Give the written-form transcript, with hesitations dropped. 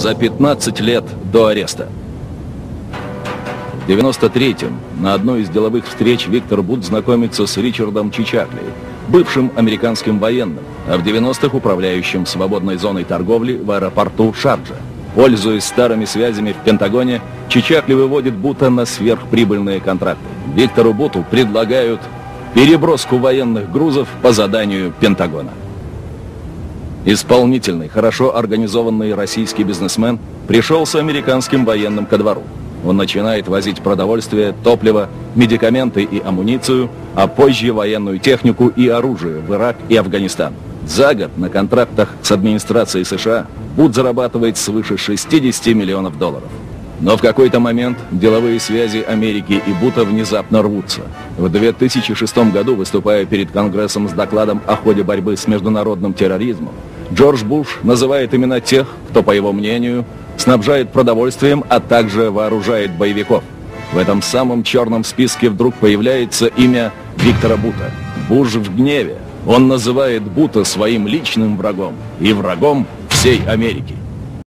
за 15 лет до ареста. В 93-м на одной из деловых встреч Виктор Бут знакомится с Ричардом Чичакли, бывшим американским военным, а в 90-х управляющим свободной зоной торговли в аэропорту Шарджа. Пользуясь старыми связями в Пентагоне, Чичакли выводит Бута на сверхприбыльные контракты. Виктору Буту предлагают переброску военных грузов по заданию Пентагона. Исполнительный, хорошо организованный российский бизнесмен пришел с американским военным ко двору. Он начинает возить продовольствие, топливо, медикаменты и амуницию, а позже военную технику и оружие в Ирак и Афганистан. За год на контрактах с администрацией США Бут зарабатывает свыше 60 миллионов долларов. Но в какой-то момент деловые связи Америки и Бута внезапно рвутся. В 2006 году, выступая перед Конгрессом с докладом о ходе борьбы с международным терроризмом, Джордж Буш называет имена тех, кто, по его мнению, снабжает продовольствием, а также вооружает боевиков. В этом самом черном списке вдруг появляется имя Виктора Бута. Буш в гневе. Он называет Бута своим личным врагом и врагом всей Америки.